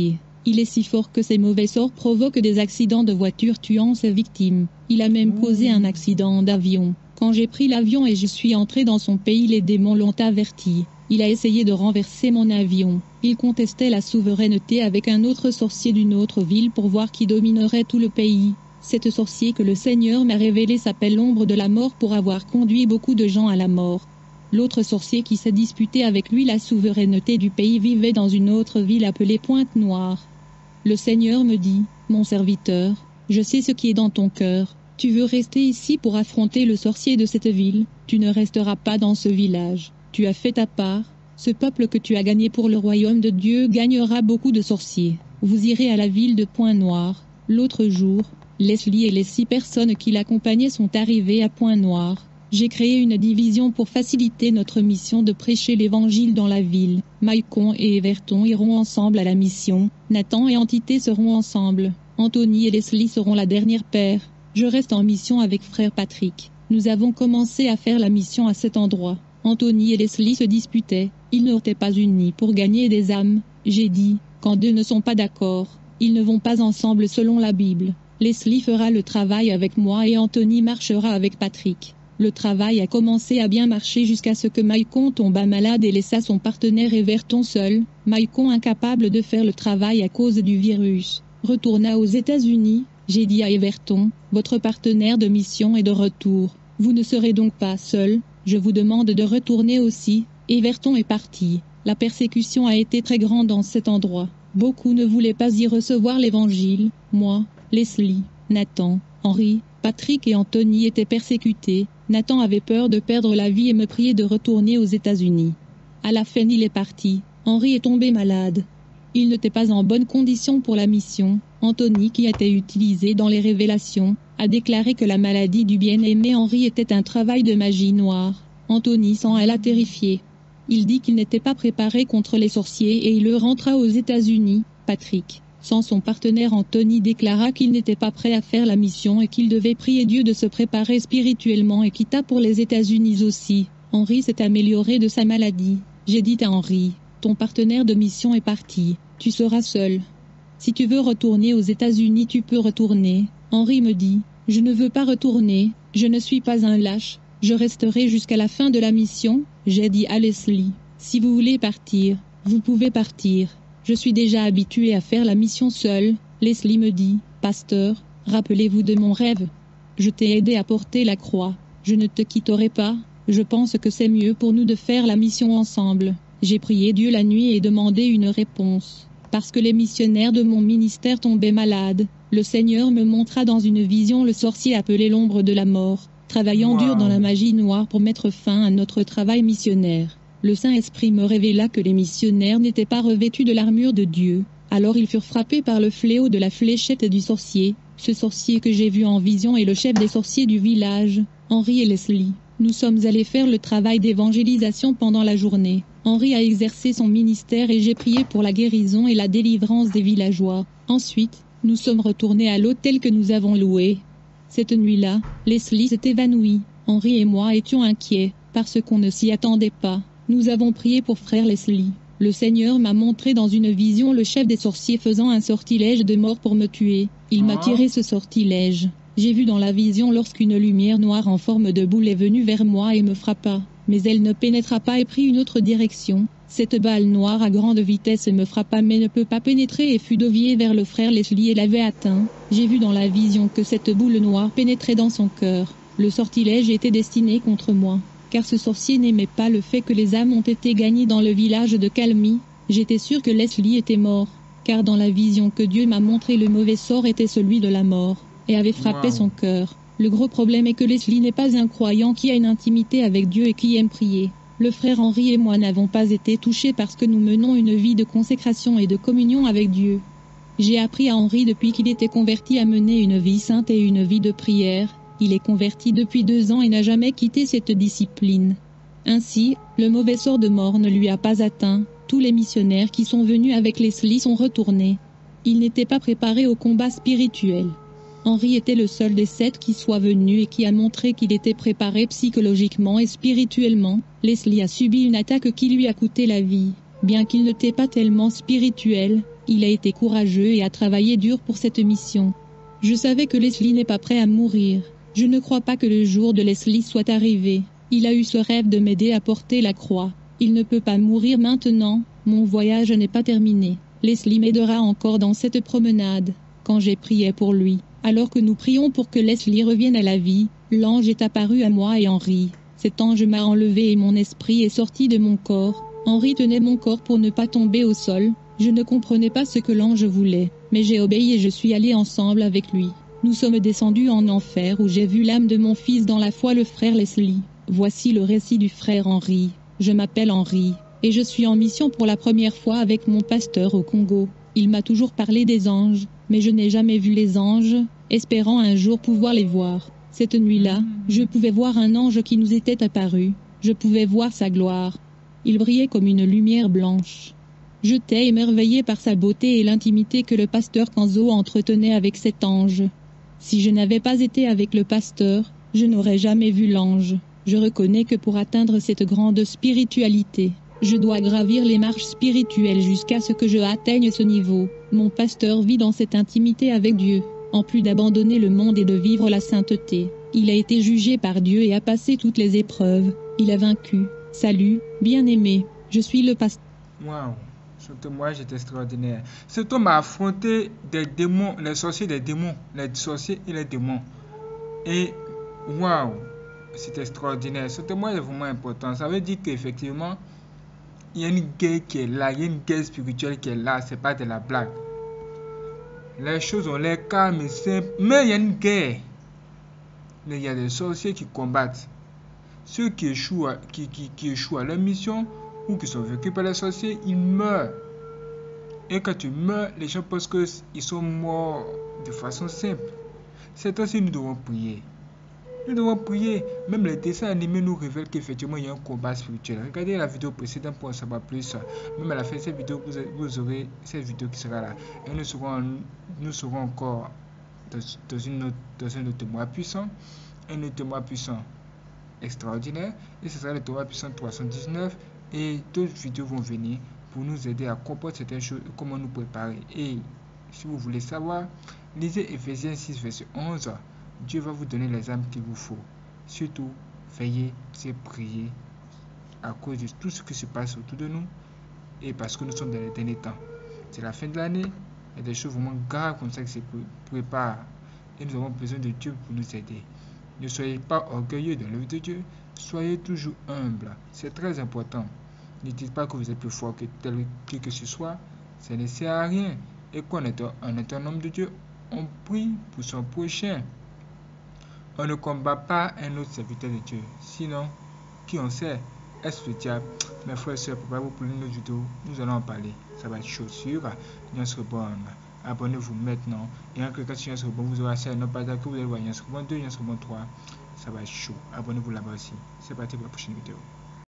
Il est si fort que ses mauvais sorts provoquent des accidents de voiture tuant ses victimes. Il a même causé un accident d'avion. Quand j'ai pris l'avion et je suis entré dans son pays, les démons l'ont averti. Il a essayé de renverser mon avion. Il contestait la souveraineté avec un autre sorcier d'une autre ville pour voir qui dominerait tout le pays. Cet sorcier que le Seigneur m'a révélé s'appelle l'ombre de la mort pour avoir conduit beaucoup de gens à la mort. L'autre sorcier qui s'est disputé avec lui la souveraineté du pays vivait dans une autre ville appelée Pointe-Noire. Le Seigneur me dit, mon serviteur, je sais ce qui est dans ton cœur. Tu veux rester ici pour affronter le sorcier de cette ville, tu ne resteras pas dans ce village. Tu as fait ta part, ce peuple que tu as gagné pour le royaume de Dieu gagnera beaucoup de sorciers. Vous irez à la ville de Pointe-Noire. L'autre jour, Leslie et les 6 personnes qui l'accompagnaient sont arrivées à Pointe-Noire. J'ai créé une division pour faciliter notre mission de prêcher l'évangile dans la ville. Maicon et Everton iront ensemble à la mission. Nathan et Entité seront ensemble. Anthony et Leslie seront la dernière paire. Je reste en mission avec frère Patrick. Nous avons commencé à faire la mission à cet endroit. Anthony et Leslie se disputaient. Ils n'étaient pas unis pour gagner des âmes. J'ai dit, quand deux ne sont pas d'accord, ils ne vont pas ensemble selon la Bible. Leslie fera le travail avec moi et Anthony marchera avec Patrick. Le travail a commencé à bien marcher jusqu'à ce que Maicon tomba malade et laissa son partenaire Everton seul. Maicon, incapable de faire le travail à cause du virus, retourna aux États-Unis. J'ai dit à Everton, votre partenaire de mission est de retour. Vous ne serez donc pas seul. Je vous demande de retourner aussi. Everton est parti. La persécution a été très grande dans cet endroit. Beaucoup ne voulaient pas y recevoir l'évangile. Moi, Leslie, Nathan, Henry, Patrick et Anthony étaient persécutés. Nathan avait peur de perdre la vie et me priait de retourner aux États-Unis. À la fin, il est parti. Henry est tombé malade. Il n'était pas en bonne condition pour la mission. Anthony, qui était utilisé dans les révélations, a déclaré que la maladie du bien-aimé Henry était un travail de magie noire. Anthony s'en alla terrifié. Il dit qu'il n'était pas préparé contre les sorciers et il le rentra aux États-Unis. Patrick, sans son partenaire Anthony, déclara qu'il n'était pas prêt à faire la mission et qu'il devait prier Dieu de se préparer spirituellement et quitta pour les États-Unis aussi. Henry s'est amélioré de sa maladie. J'ai dit à Henry, ton partenaire de mission est parti, tu seras seul. Si tu veux retourner aux États-Unis, tu peux retourner. Henry me dit, je ne veux pas retourner, je ne suis pas un lâche, je resterai jusqu'à la fin de la mission. J'ai dit à Leslie, si vous voulez partir, vous pouvez partir. Je suis déjà habitué à faire la mission seule. Leslie me dit, pasteur, rappelez-vous de mon rêve. Je t'ai aidé à porter la croix. Je ne te quitterai pas. Je pense que c'est mieux pour nous de faire la mission ensemble. J'ai prié Dieu la nuit et demandé une réponse. Parce que les missionnaires de mon ministère tombaient malades, le Seigneur me montra dans une vision le sorcier appelé l'ombre de la mort, travaillant dur dans la magie noire pour mettre fin à notre travail missionnaire. Le Saint-Esprit me révéla que les missionnaires n'étaient pas revêtus de l'armure de Dieu. Alors ils furent frappés par le fléau de la fléchette du sorcier. Ce sorcier que j'ai vu en vision est le chef des sorciers du village, Henry et Leslie. Nous sommes allés faire le travail d'évangélisation pendant la journée. Henry a exercé son ministère et j'ai prié pour la guérison et la délivrance des villageois. Ensuite, nous sommes retournés à l'hôtel que nous avons loué. Cette nuit-là, Leslie s'est évanouie. Henry et moi étions inquiets, parce qu'on ne s'y attendait pas. Nous avons prié pour frère Leslie. Le Seigneur m'a montré dans une vision le chef des sorciers faisant un sortilège de mort pour me tuer. Il m'a tiré ce sortilège. J'ai vu dans la vision lorsqu'une lumière noire en forme de boule est venue vers moi et me frappa. Mais elle ne pénétra pas et prit une autre direction. Cette balle noire à grande vitesse me frappa mais ne peut pas pénétrer et fut déviée vers le frère Leslie et l'avait atteint. J'ai vu dans la vision que cette boule noire pénétrait dans son cœur. Le sortilège était destiné contre moi. Car ce sorcier n'aimait pas le fait que les âmes ont été gagnées dans le village de Calmy. J'étais sûr que Leslie était mort. Car dans la vision que Dieu m'a montré, le mauvais sort était celui de la mort, et avait frappé son cœur. Le gros problème est que Leslie n'est pas un croyant qui a une intimité avec Dieu et qui aime prier. Le frère Henry et moi n'avons pas été touchés parce que nous menons une vie de consécration et de communion avec Dieu. J'ai appris à Henry depuis qu'il était converti à mener une vie sainte et une vie de prière. Il est converti depuis 2 ans et n'a jamais quitté cette discipline. Ainsi, le mauvais sort de mort ne lui a pas atteint. Tous les missionnaires qui sont venus avec Leslie sont retournés. Il n'était pas préparé au combat spirituel. Henry était le seul des 7 qui soit venu et qui a montré qu'il était préparé psychologiquement et spirituellement. Leslie a subi une attaque qui lui a coûté la vie. Bien qu'il n'était pas tellement spirituel, Il a été courageux et a travaillé dur pour cette mission. Je savais que Leslie n'est pas prêt à mourir. Je ne crois pas que le jour de Leslie soit arrivé. Il a eu ce rêve de m'aider à porter la croix. Il ne peut pas mourir maintenant, mon voyage n'est pas terminé. Leslie m'aidera encore dans cette promenade. Quand j'ai prié pour lui, alors que nous prions pour que Leslie revienne à la vie, l'ange est apparu à moi et Henri. Cet ange m'a enlevé et mon esprit est sorti de mon corps. Henri tenait mon corps pour ne pas tomber au sol. Je ne comprenais pas ce que l'ange voulait, mais j'ai obéi et je suis allé ensemble avec lui. Nous sommes descendus en enfer où j'ai vu l'âme de mon fils dans la foi, le frère Leslie. Voici le récit du frère Henri. Je m'appelle Henri, et je suis en mission pour la première fois avec mon pasteur au Congo. Il m'a toujours parlé des anges, mais je n'ai jamais vu les anges, espérant un jour pouvoir les voir. Cette nuit-là, je pouvais voir un ange qui nous était apparu. Je pouvais voir sa gloire. Il brillait comme une lumière blanche. J'étais émerveillé par sa beauté et l'intimité que le pasteur Kanzo entretenait avec cet ange. Si je n'avais pas été avec le pasteur, je n'aurais jamais vu l'ange. Je reconnais que pour atteindre cette grande spiritualité, je dois gravir les marches spirituelles jusqu'à ce que je atteigne ce niveau. Mon pasteur vit dans cette intimité avec Dieu. En plus d'abandonner le monde et de vivre la sainteté, il a été jugé par Dieu et a passé toutes les épreuves. Il a vaincu. Salut, bien-aimé, je suis le pasteur. Waouh, ce témoignage est extraordinaire. Cet homme a affronté des démons, les sorciers des démons, les sorciers et les démons. Et waouh, c'est extraordinaire. Ce témoignage est vraiment important. Ça veut dire qu'effectivement, il y a une guerre qui est là, il y a une guerre spirituelle qui est là, c'est pas de la blague. Les choses ont l'air calmes et simples, mais il y a une guerre. Il y a des sorciers qui combattent. Ceux qui échouent à leur mission ou qui sont vaincus par les sorciers, ils meurent. Et quand tu meurs, les gens pensent qu'ils sont morts de façon simple. C'est ainsi que nous devons prier. Nous devons prier. Même les dessins animés nous révèlent qu'effectivement il y a un combat spirituel. Regardez la vidéo précédente pour en savoir plus. Même à la fin de cette vidéo, vous aurez cette vidéo qui sera là. Et nous serons encore dans un autre témoin puissant. Un autre témoin puissant extraordinaire. Et ce sera le témoin puissant 319. Et d'autres vidéos vont venir pour nous aider à comprendre certaines choses et comment nous préparer. Et si vous voulez savoir, lisez Ephésiens 6, verset 11. Dieu va vous donner les âmes qu'il vous faut. Surtout, veillez et priez à cause de tout ce qui se passe autour de nous et parce que nous sommes dans les derniers temps. C'est la fin de l'année, il y a des choses vraiment graves comme ça qui se préparent et nous avons besoin de Dieu pour nous aider. Ne soyez pas orgueilleux dans l'œuvre de Dieu, soyez toujours humble. C'est très important. Ne dites pas que vous êtes plus fort que tel que ce soit, ça ne sert à rien. Et qu'on est un homme de Dieu, on prie pour son prochain. On ne combat pas un autre serviteur de Dieu. Sinon, qui on sait? Est-ce le diable? Mes frères et sœurs, préparez-vous pour une autre vidéo. Nous allons en parler. Ça va être chaud sûr. Yans Rebond. Abonnez-vous maintenant. Et en cliquant sur Yans Rebond, vous aurez accès à nos pages que vous allez voir Yans Rebond 2, Yans Rebond 3. Ça va être chaud. Abonnez-vous là-bas aussi. C'est parti pour la prochaine vidéo.